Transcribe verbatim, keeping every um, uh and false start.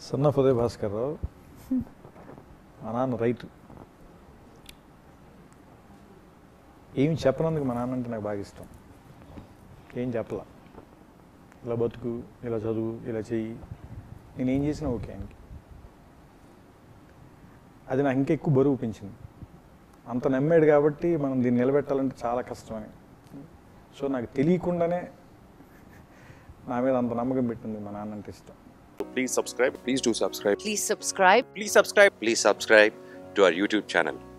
సన్న ఉదయ భాస్కర్ రావు మా నాన్న రైతు. ఏమి చెప్పనందుకు మా నాన్న అంటే నాకు బాగా ఇష్టం. ఏం చెప్పలా, ఇలా బతుకు, ఇలా చదువు, ఇలా చెయ్యి, నేనేం చేసినా ఓకే ఆయనకి. అది నాకు ఇంకా ఎక్కువ బరువు పెంచింది. అంత నమ్మాడు కాబట్టి మనం దీన్ని నిలబెట్టాలంటే చాలా కష్టమని. సో నాకు తెలియకుండానే నా మీద అంత నమ్మకం పెట్టింది మా నాన్న అంటే ఇష్టం. Please subscribe. Please do subscribe. Please subscribe. Please subscribe. Please subscribe to our YouTube channel.